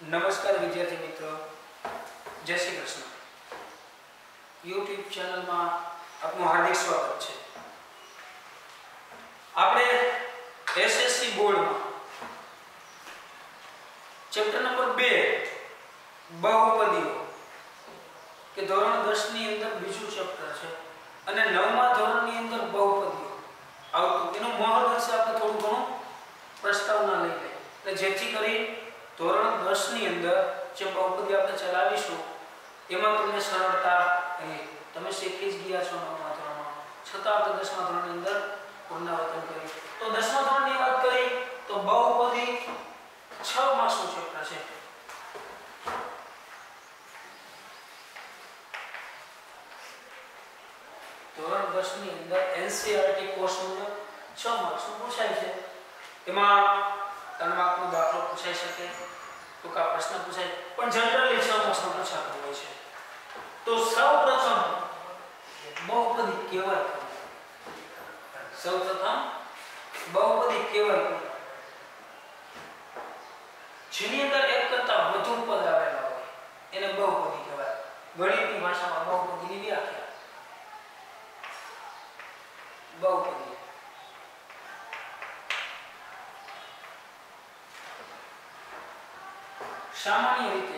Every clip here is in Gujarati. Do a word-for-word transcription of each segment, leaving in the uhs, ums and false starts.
नमस्कार विद्यार्थी मित्रों, जय श्री कृष्ण। यूट्यूब चैनल में आपનું हार्दिक स्वागत છે। આપણે એસએસસી બોર્ડમાં ચેપ્ટર નંબર બે બહુપદીઓ કે ધોરણ દસ ની અંદર બીજું ચેપ્ટર છે અને નવમા ધોરણની અંદર બહુપદીઓ આવતું એનું મહત્વ છે આપણે થોડું ઘણું પ્રસ્તાવના લઈ લઈએ એટલે જેથી કરી ધોરણ દસ ની અંદર જે બહુપદી આપણે ચલાવીશું એમાં તમને સરળતા રહે। તમે શીખી જ ગયા છો નવમા ધોરણમાં, છતાં આપણે દસમા ધોરણની અંદર પુનરાવર્તન કરીએ તો દસમા ધોરણની વાત કરી તો બહુપદી છ માસનું ચેપ્ટર છે। ધોરણ દસ ની અંદર એનસીઈઆરટી કોર્સ મુજબ છ માર્ક્સનું પૂછાય છે। એમાં ત્રણ માર્કનો દાખલો પૂછાઈ શકે, ટૂંકા પ્રશ્ન પૂછાય, પણ જનરલી છ માર્ક્સનો પૂછાતો હોય છે। તો સૌપ્રથમ બહુપદી કેવાય કોને? સૌપ્રથમ બહુપદી કેવાય કોને? જેની અંદર એક કરતા વધુ પદ આવેલા હોય એને બહુપદી કહેવાય। ગણિતની ભાષામાં બહુપદીની વ્યાખ્યા બહુપદી सामान्य रीते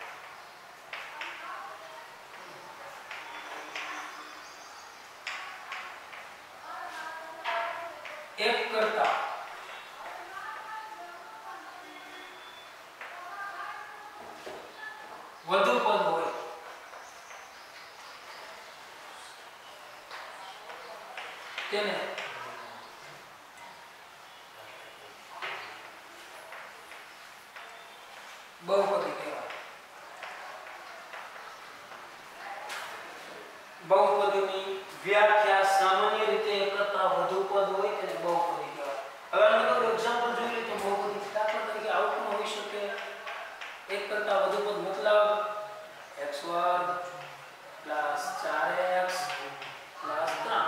एक करता વધુ પદ હોય તેને बहुपदी कहेवाय। बहुपदीनी व्याख्या सामान्य रीते एक करता વધુ પદ હોય તેને बहुपदी કહેવાય। હવે આનું કોઈ एग्जांपल જોઈ લે તો बहुपदी દાખલા તરીકે આવું પણ હોઈ શકે, એક કરતા વધુ પદ મતલબ x વર્ગ પ્લસ ચાર x પ્લસ ત્રણ,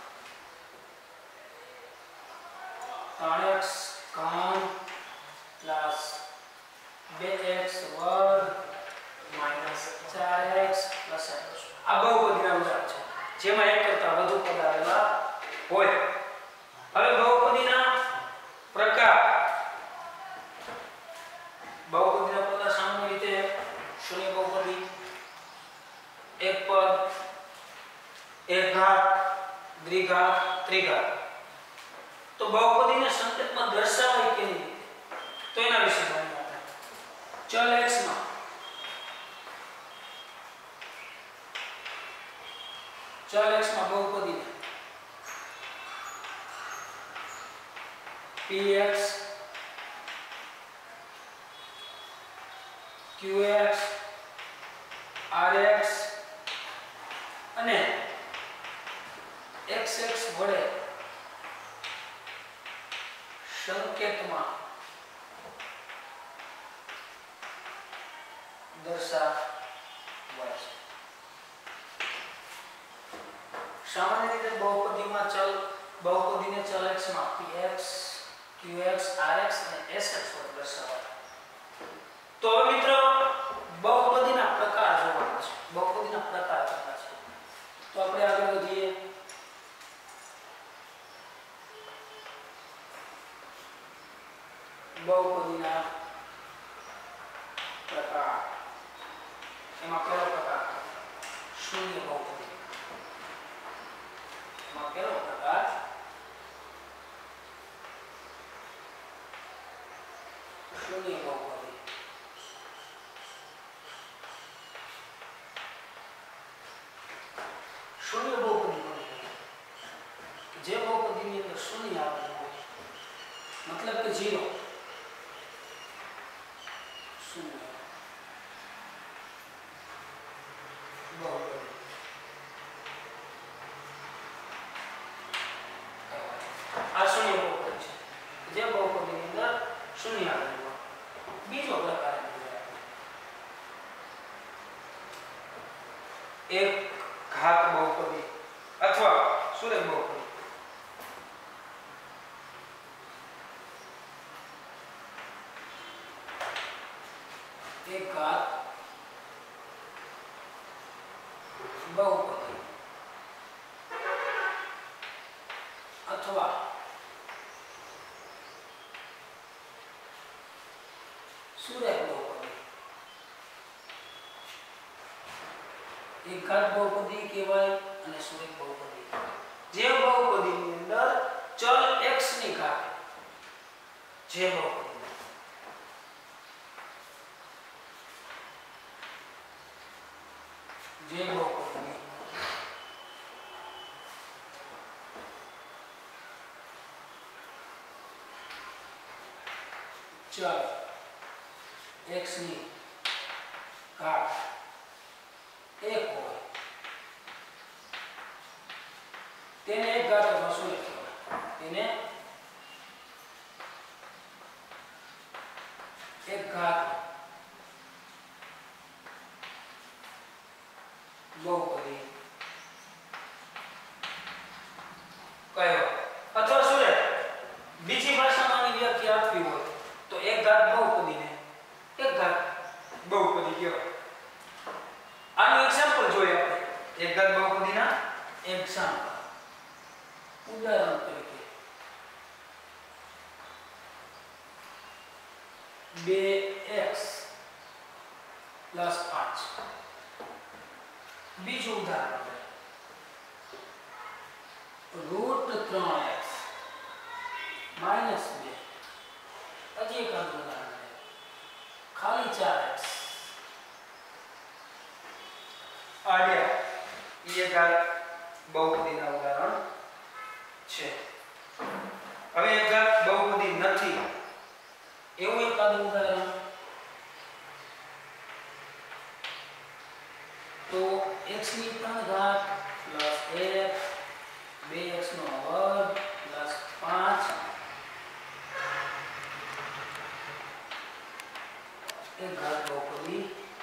ત્રણ x ઘન પ્લસ બે x વર્ગ માઈનસ ચાર x પ્લસ x। આ બહુપદીના ઉદાહરણ છે જેમાં એક કરતા વધુ પદ આવેલા હોય। હવે બહુપદીના પ્રકાર બહુપદીના પ્રકાર સામાન્ય રીતે શૂન્ય બહુપદી, એક પદ, એક ઘાત, દ્વિઘાત, ત્રિઘાત। તો બહુપદીને સંકેતમાં દર્શાવાય કેવી રીતે તો એના વિશે જાણીએ। चल x में चल x में बहुपदी ने px qx rx અને xx વડે સંકેતમાં दर्शावाय छे। सामान्य रीते बहुपदी में चल बहुपदी ने चल x में px qx rx અને sx વડે દર્શાવાય। તો હવે મિત્રો बहुपदीના પ્રકાર જોવાના છે, बहुपदीના પ્રકાર જોવાના છે। તો આપણે આગળ વધીએ। बहुपदीના પ્રકાર એમાં પહેલો પ્રકાર શૂન્ય બહુપદી। એમાં પહેલો પ્રકાર શૂન્ય બહુપદી। શૂન્ય બહુપદી કોને કહેવાય? જે બહુપદીની અંદર શૂન્ય આવેલું હોય, મતલબ કે ઝીરો, શૂન્ય बहुपदी। आ शून्य बहुपदी है जे बहुपदी ની અંદર શૂન્ય આવેલું હોય। બીજો પ્રકાર એક ઘાત बहुपदी અથવા સુરેખ बहुपदी। એક ઘાત બહુપદી અથવા સુરેખ બહુપદી. એક ઘાત બહુપદી કહેવાય અને સુરેખ બહુપદી. જે બહુપદીની અંદર ચલ x ની ઘાત જે બહુપદી જે બહુપદી ચલ x ની ઘાત એક હોય તેને એક ઘાત અથવા સુરેખ કહેવાય. તેને એક ઘાત બહુપદી કહેવાય અથવા સુરેખ. બીજી ભાષામાં આની વ્યાખ્યા આપવી હોય તો એક ઘાત બહુપદીને એક ઘાત બહુપદી કહેવાય. આનું એક્ઝામ્પલ જોઈએ આપણે. એક ઘાત બહુપદીના એક્ઝામ્પલ. ઉદાહરણ તરીકે બે એક્સ પ્લસ પાંચ. બીજું ઉદાહરણ રૂટ ત્રણ એક્સ માઇનસ બે. હજી એક ઉદાહરણ ખાલી ચાર એક્સ. આડ્યા એ ઘાત બહુપદીના ઉદાહરણ છે. હવે એક ઘાત બહુપદી નથી એવું એકાદ ઉદાહરણ તો x ની ત્રણ ઘાત પ્લસ એક બે x નો વર્ગ પ્લસ પાંચ એક ઘાત બહુપદી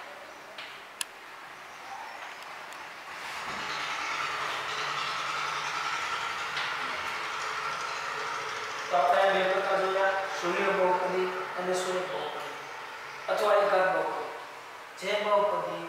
તો આપણે બે પ્રકાર જોયા. શૂન્ય બહુપદી અને સુરેખ બહુપદી અથવા એક ઘાત બહુપદી. જે બહુપદી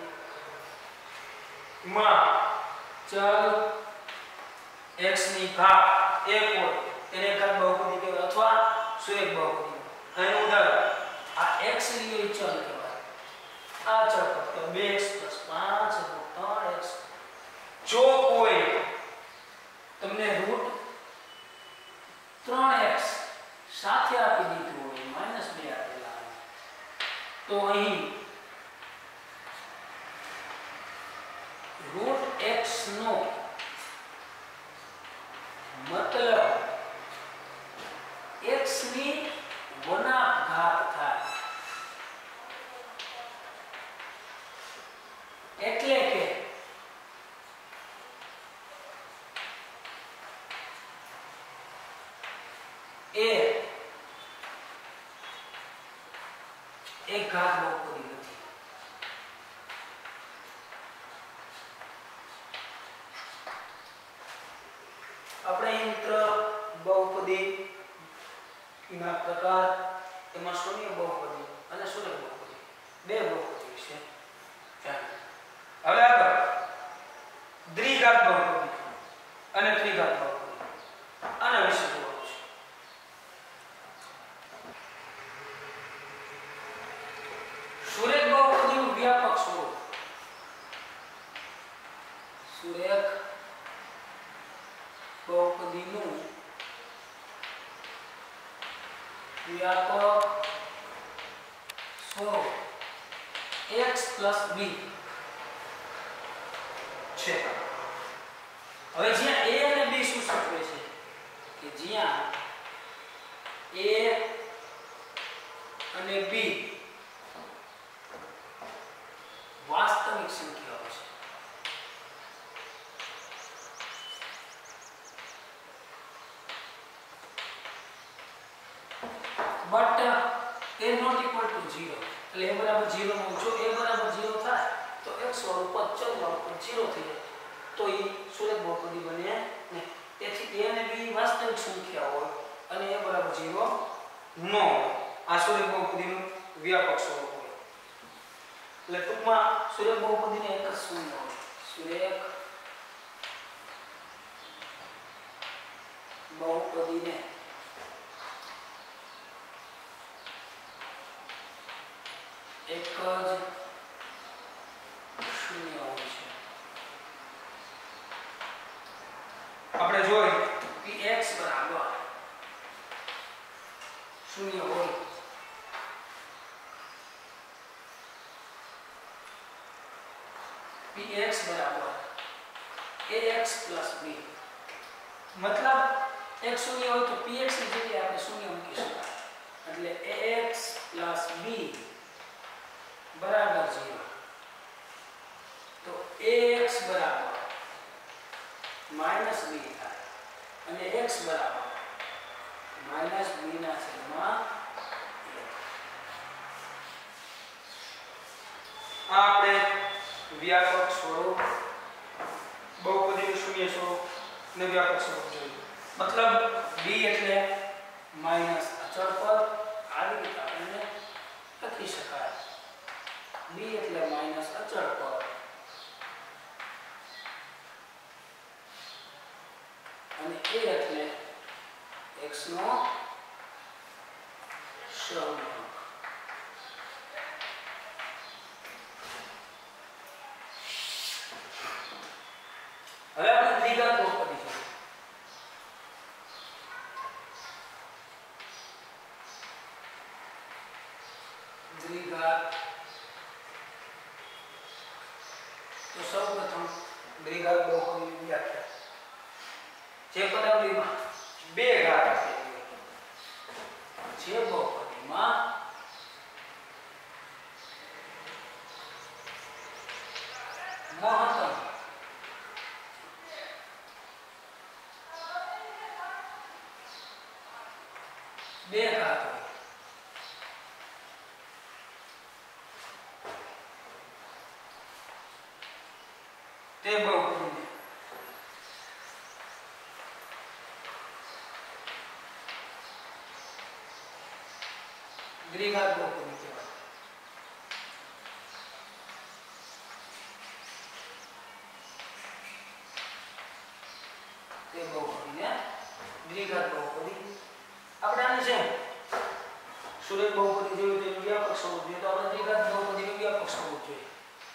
માં ચલ x ની ઘાત એક હોય તેને એક ઘાત બહુપદી કહેવાય અથવા સુરેખ બહુપદી. અહીં ઉદાહરણ આ x લીએ ચલ કહેવાય. આ ચલ તો બે એક્સ પ્લસ પાંચ ત્રણ એક્સ. જો કોઈ તમને રૂટ ત્રણ એક્સ સાથે આપી દીધું હોય માઇનસ બે આપેલા તો અહીં રૂટ x નો મતલબ x ની વનાપ ઘાત થાય. એટલે કે એ એક ઘાત બહુપદી નથી. આપણે અહીં મિત્ર બહુપદી ના પ્રકાર તેમાં શૂન્ય બહુપદી અને સુરેખ બહુપદી બે બહુપદી વિશે જાણ્યું. હવે આગળ દ્વિઘાત બહુપદી અને ત્રિઘાત બહુપદી આના વિશે જોવાનું છે. સુરેખ બહુપદીનું વ્યાપક સ્વરૂપ. સુરેખ બહુપદીનું વ્યાપક સ્વરૂપ x plus b છે. હવે જ્યાં a અને b શું સૂચવે છે કે જ્યાં a અને b વાસ્તવિક સંખ્યાઓ છે. but a not equal to zero. એટલે a બરાબર zero નો જો a બરાબર zero થાય તો x વાળું પદ ચલ વાળું પદ zero થઈ જાય તો એ સુરેખ બહુપદી બને નહીં. તેથી a અને b વાસ્તવિક સંખ્યા હોય અને a બરાબર zero ન હોય. આ સુરેખ બહુપદીનું વ્યાપક સ્વરૂપ હોય. એટલે ટૂંકમાં સુરેખ બહુપદીને એક જ શૂન્ય હોય. સુરેખ બહુપદીને એક જ શૂન્ય હોય છે. આપણે જોઈ px બરાબર શૂન્ય હોય px બરાબર ax b મતલબ એક શૂન્ય હોય તો px ની જગ્યાએ આપણે શૂન્ય મૂકી શકાય એટલે ax b બરાબર zero તો ax બરાબર માઈનસ b થાય અને x બરાબર માઈનસ b ના છેદમાં આ આપણે વ્યાપક સ્વરૂપ બહુપદીનું શૂન્ય સ્વરૂપ ને વ્યાપક સ્વરૂપ જોયું. મતલબ b એટલે માઈનસ અચળ પદ આવી રીતે આપણે લખી શકાય. b એટલે માઈનસ અચળ પદ અને a એટલે x નો સહગુણક. હવે આપણે દ્વિઘાત બહુપદી જોઈએ. દ્વિઘાત તો સૌપ્રથમ દ્વિઘાત બહુપદીની વ્યાખ્યા જે પદાવલીમાં બે ઘાત આપેલી હોય જે બહુપદીમાં મહત્તમ બે ઘાત હોય તે બહુપદી દ્વિઘાત બહુપદી કહેવાય. તે બહુપદીને દ્વિઘાત બહુપદી. આપણે આને છે સુરેખ બહુપદી જોયું તો એનું વ્યાપક સ્વરૂપ જોઈએ તો આપણે દ્વિઘાત બહુપદીનું વ્યાપક સ્વરૂપ જોઈએ.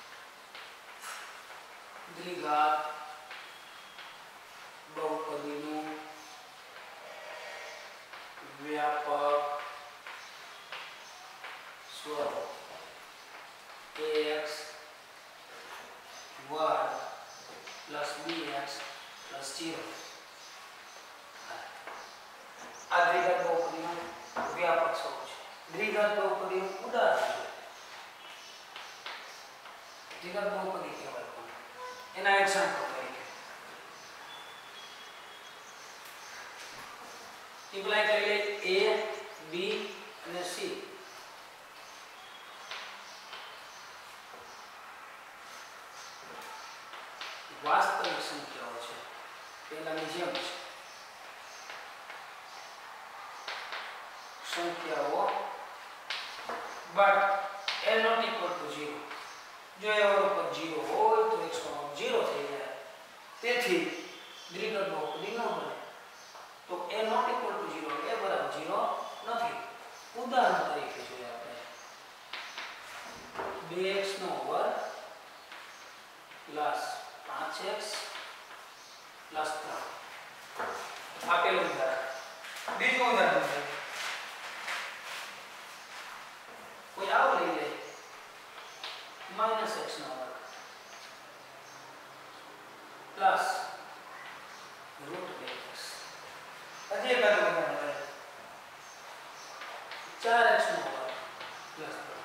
દ્વિઘાત બહુપદીનું વ્યાપક સ્વરૂપ ax વર્ગ પ્લસ bx પ્લસ zero. આ દ્વિઘાત બહુપદીનું વ્યાપક સ્વરૂપ છે. દ્વિઘાત બહુપદીનું ઉદાહરણ છે. દ્વિઘાત બહુપદી કહેવાય પણ એના એક્ઝામ્પલ તરીકે ઇમ્પ્લાય કરી લે a b અને c. વાસ્તવિક સંખ્યાઓ છે પહેલાની જેમ છે. સંખ્યાઓ but a not equal to zero. જો એ ઉપર zero હોય તો exponent zero થઈ જાય. તેથી દ્વિઘાત બહુપદી ન બને. તો a not equal to zero a બરાબર zero નથી. ઉદાહરણ તરીકે જોઈએ આપણે બે x નો વર્ગ પ્લસ પાંચ x પ્લસ ત્રણ. આપેલું ઉદાહરણ. બીજું ઉદાહરણ છે કોઈ આવું લઈ લે માઈનસ x નો વર્ગ પ્લસ રૂટ બે x. હજી એક ઉદાહરણ છે ચાર x નો વર્ગ પ્લસ ત્રણ.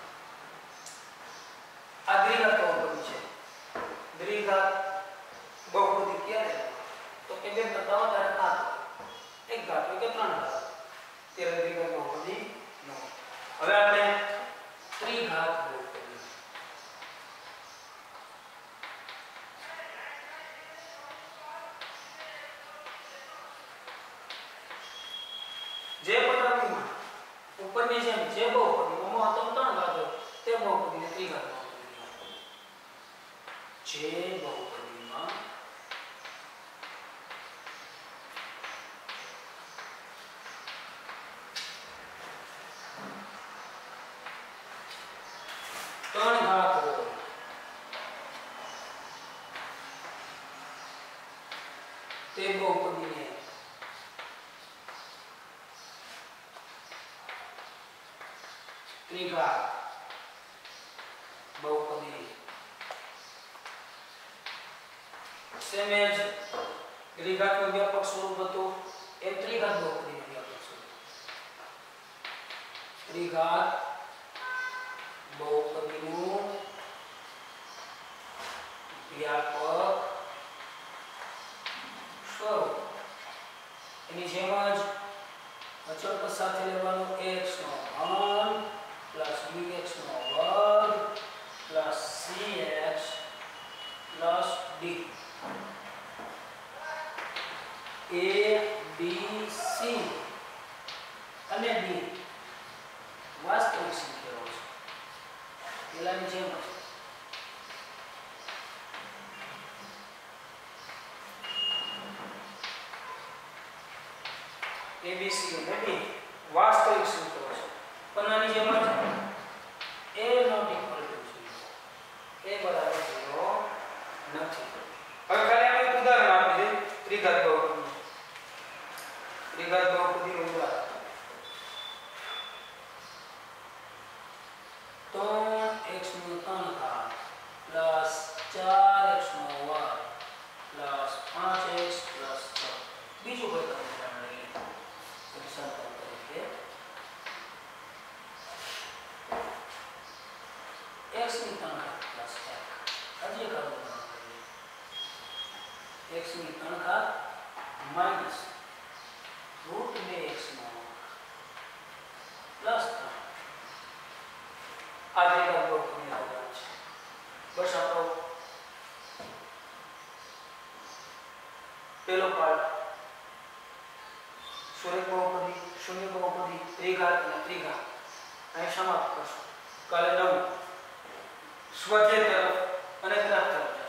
આ દ્વિઘાત બહુપદી છે. દ્વિઘાત બહુપદી ક્યારે તો કે બે કરતા વધારે ઘાત હોય. એક ઘાત હોય કે ત્રણ ઘાત ત્યારે દ્વિઘાત બહુપદી ન હોય. હવે આપણે ત્રિઘાત બહુપદી. જે પદાવલીમાં ઉપરની જેમ જે બહુપદીમાં મહત્તમ ત્રણ ઘાત હોય તે બહુપદીને ત્રિઘાત બહુપદી. ત્રણ ઘાત હોય તે બહુપદીને ત્રિઘાત બહુપદી સેમ જ દ્વિઘાતનું વ્યાપક સ્વરૂપ હતું એમ ત્રિઘાત બહુપદીનું વ્યાપક સ્વરૂપ ત્રિઘાત બહુપદીનું વ્યાપક સ્વરૂપ એની જેમ જ અચળ પદ સાથે લેવાનું x નો ઘન પ્લસ bx નો વર્ગ plus cx plus d a b c અને d વાસ્તવિક સંખ્યાઓ છે પેલાની જેમ જ a b c અને d વાસ્તવિક સંખ્યાઓ છે પણ આની જેમ જ a not equal to zero a બરાબર zero નથી. હવે ખાલી આપણે એક ઉદાહરણ આપી દઈએ ત્રિઘાત બહુપદી ત્રિઘાત બહુપદીનું ઉદાહરણ ત્રણ x નો ત્રણ ઘાત પ્લસ ચાર x નો વર્ગ પ્લસ પાંચ x પ્લસ છ બીજું કોઈ સમીકરણ લઈએ સમીકરણ તરીકે x ની ત્રણ ઘાત પ્લસ એક હજી એક ઉદાહરણ કરીએ x ની ત્રણ ઘાત માઈનસ રૂટ બે x નો પ્લસ ત્રણ આ ત્રિઘાત બહુપદીના ઉદાહરણ છે. બસ આપણો પેલો પાર્ટ સુરેખ બહુપદી શૂન્ય બહુપદી ત્રિઘાત અને ત્રિઘાત અહીં સમાપ્ત કરશું. કાલે નવું સ્વાધ્યાય તરફ અને ગ્રાફ તરફ